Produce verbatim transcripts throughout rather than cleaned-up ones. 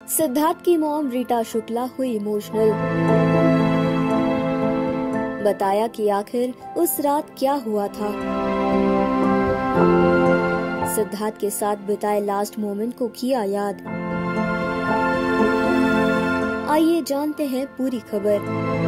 सिद्धार्थ की मॉम रीटा शुक्ला हुई इमोशनल। बताया कि आखिर उस रात क्या हुआ था। सिद्धार्थ के साथ बिताए लास्ट मोमेंट को किया याद। आइए जानते हैं पूरी खबर।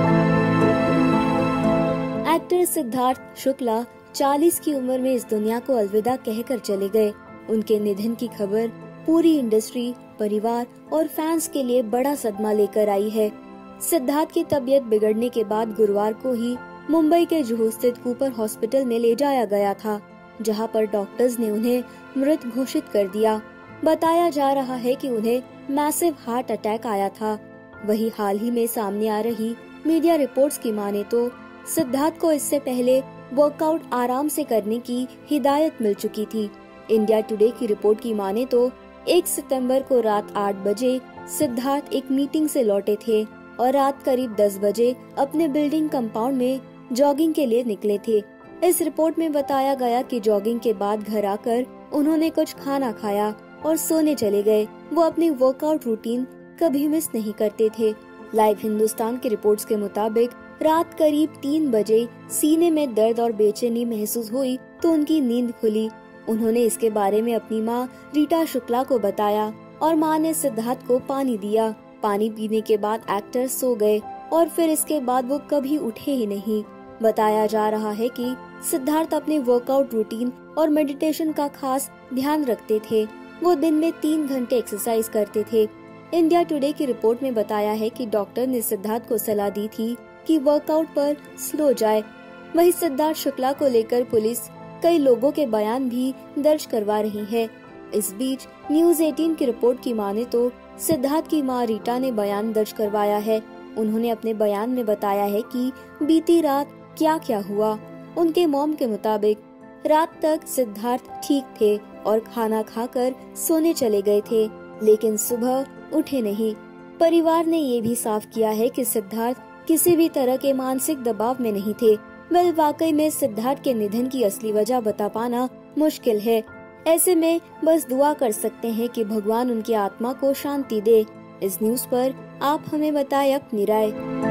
एक्टर सिद्धार्थ शुक्ला चालीस की उम्र में इस दुनिया को अलविदा कहकर चले गए। उनके निधन की खबर पूरी इंडस्ट्री, परिवार और फैंस के लिए बड़ा सदमा लेकर आई है। सिद्धार्थ की तबीयत बिगड़ने के बाद गुरुवार को ही मुंबई के जुहू स्थित कूपर हॉस्पिटल में ले जाया गया था, जहां पर डॉक्टर्स ने उन्हें मृत घोषित कर दिया। बताया जा रहा है कि उन्हें मैसिव हार्ट अटैक आया था। वही हाल ही में सामने आ रही मीडिया रिपोर्ट्स की माने तो सिद्धार्थ को इससे पहले वर्कआउट आराम से करने की हिदायत मिल चुकी थी। इंडिया टुडे की रिपोर्ट की माने तो एक सितंबर को रात आठ बजे सिद्धार्थ एक मीटिंग से लौटे थे और रात करीब दस बजे अपने बिल्डिंग कंपाउंड में जॉगिंग के लिए निकले थे। इस रिपोर्ट में बताया गया कि जॉगिंग के बाद घर आकर उन्होंने कुछ खाना खाया और सोने चले गए। वो अपनी वर्कआउट रूटीन कभी मिस नहीं करते थे। लाइव हिंदुस्तान की रिपोर्ट्स के मुताबिक रात करीब तीन बजे सीने में दर्द और बेचैनी महसूस हुई तो उनकी नींद खुली। उन्होंने इसके बारे में अपनी मां रीटा शुक्ला को बताया और मां ने सिद्धार्थ को पानी दिया। पानी पीने के बाद एक्टर सो गए और फिर इसके बाद वो कभी उठे ही नहीं। बताया जा रहा है कि सिद्धार्थ अपने वर्कआउट रूटीन और मेडिटेशन का खास ध्यान रखते थे। वो दिन में तीन घंटे एक्सरसाइज करते थे। इंडिया टुडे की रिपोर्ट में बताया है कि डॉक्टर ने सिद्धार्थ को सलाह दी थी कि वर्कआउट पर स्लो जाए। वहीं सिद्धार्थ शुक्ला को लेकर पुलिस कई लोगों के बयान भी दर्ज करवा रही है। इस बीच न्यूज़ अठारह की रिपोर्ट की माने तो सिद्धार्थ की मां रीटा ने बयान दर्ज करवाया है। उन्होंने अपने बयान में बताया है कि बीती रात क्या क्या हुआ। उनके मॉम के मुताबिक रात तक सिद्धार्थ ठीक थे और खाना खाकर सोने चले गए थे, लेकिन सुबह उठे नहीं। परिवार ने ये भी साफ किया है कि सिद्धार्थ किसी भी तरह के मानसिक दबाव में नहीं थे। वेल, वाकई में सिद्धार्थ के निधन की असली वजह बता पाना मुश्किल है। ऐसे में बस दुआ कर सकते हैं कि भगवान उनकी आत्मा को शांति दे। इस न्यूज़ पर आप हमें बताएं अपनी राय।